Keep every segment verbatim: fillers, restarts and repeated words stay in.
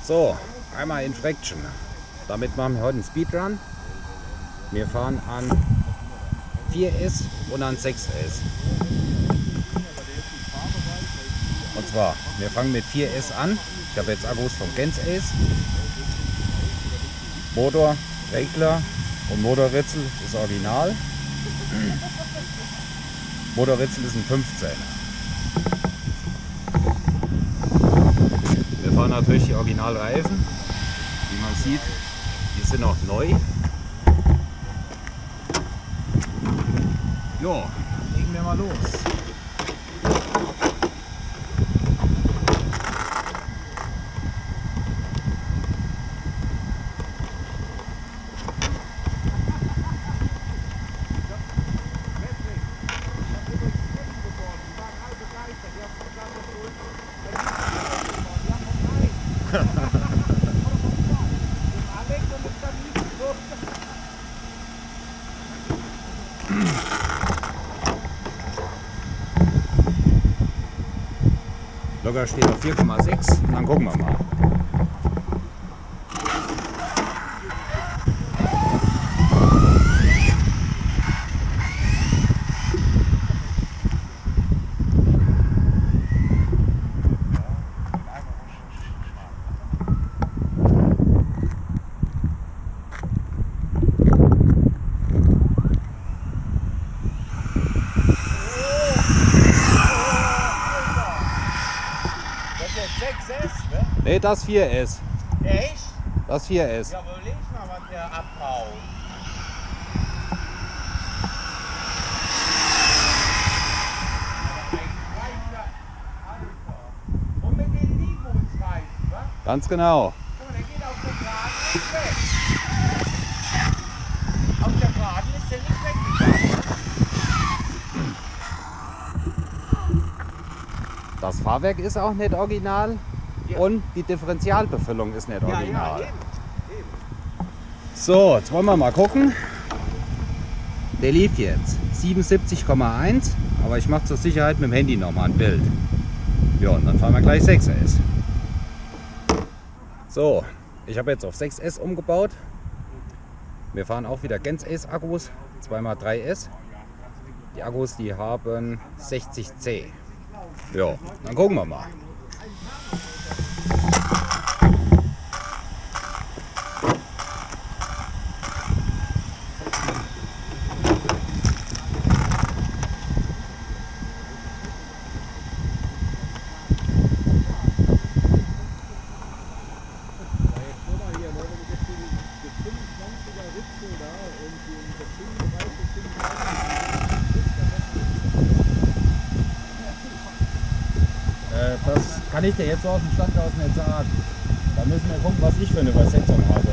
So, einmal Infraction. Damit machen wir heute einen Speedrun. Wir fahren an vier S und an sechs S. Und zwar, wir fangen mit vier S an. Ich habe jetzt Akkus vom Gens Ace. Motor, Regler und Motorritzel ist original. Motorritzel ist ein fünfzehn. Wir fahren natürlich die Originalreifen. Wie man sieht, die sind noch neu. Jo, legen wir mal los. Locker steht auf vier Komma sechs und dann gucken wir mal. sechs S, ne? Ne, das vier S. Echt? Das vier S. Ja, überleg mal, was der abhaut. Und mit den Nibus-Reifen, wa? Ganz genau. Guck mal, der geht auf der Geraden nicht weg. Auf der Geraden ist der nicht weggegangen. Das Fahrwerk ist auch nicht original. Ja. Und die Differentialbefüllung ist nicht Ja, original. ja, eben, eben. So, jetzt wollen wir mal gucken. Der lief jetzt siebenundsiebzig Komma eins, aber ich mache zur Sicherheit mit dem Handy nochmal ein Bild. Ja, und dann fahren wir gleich sechs S. So, ich habe jetzt auf sechs S umgebaut. Wir fahren auch wieder Gens Ace Akkus, zwei mal drei S. Die Akkus, die haben sechzig C. Ja, dann gucken wir mal. Das kann ich dir jetzt so aus dem Stand aus nicht sagen. Da müssen wir gucken, was ich für eine Übersetzung habe.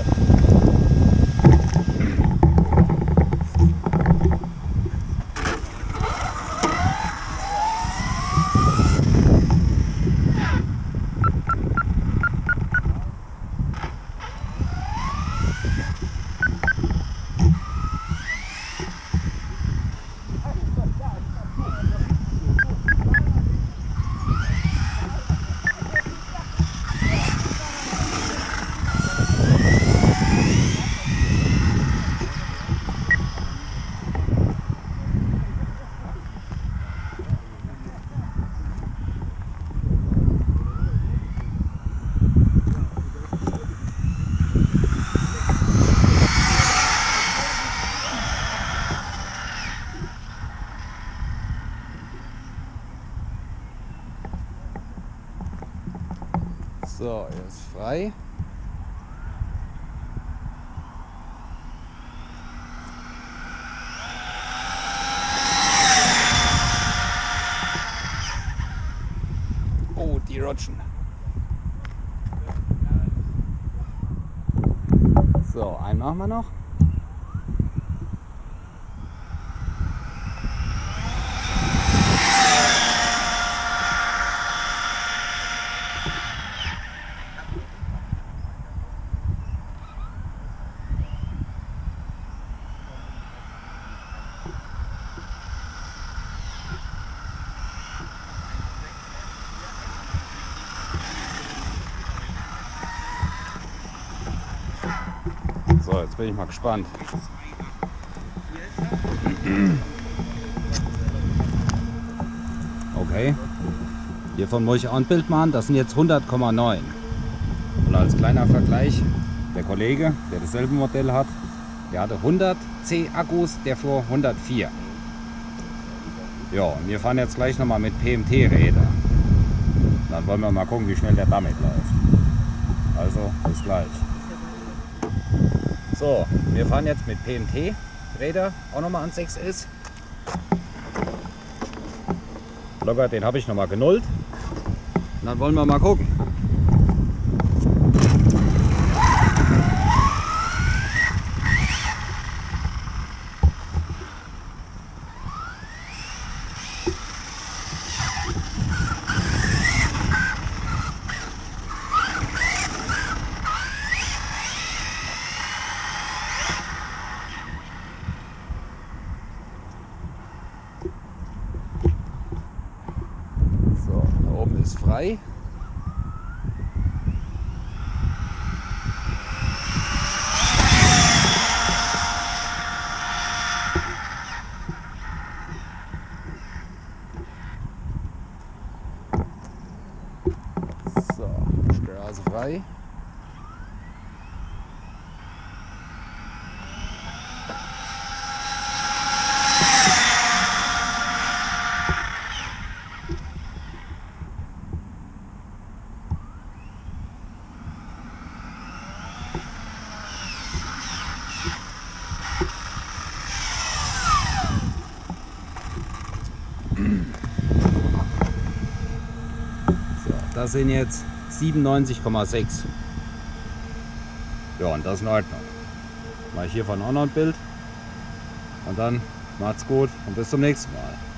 So, er ist frei. Oh, die rutschen. So, einen machen wir noch. jetzt bin ich mal gespannt. Okay. Hiervon muss ich auch ein Bild machen. Das sind jetzt hundert Komma neun. Und als kleiner Vergleich, der Kollege, der dasselbe Modell hat, der hatte hundert C Akkus, der fuhr hundertvier. Ja, und wir fahren jetzt gleich nochmal mit P M T-Rädern. Dann wollen wir mal gucken, wie schnell der damit läuft. Also, bis gleich. So, wir fahren jetzt mit P M T-Räder auch nochmal an sechs S. Locker, den habe ich nochmal genullt. Und dann wollen wir mal gucken. So, da oben ist frei. So, Straße frei. So, das sind jetzt siebenundneunzig Komma sechs. Ja, und das ist in Ordnung. Mache ich hiervon auch noch ein Bild. Und dann macht's gut und bis zum nächsten Mal.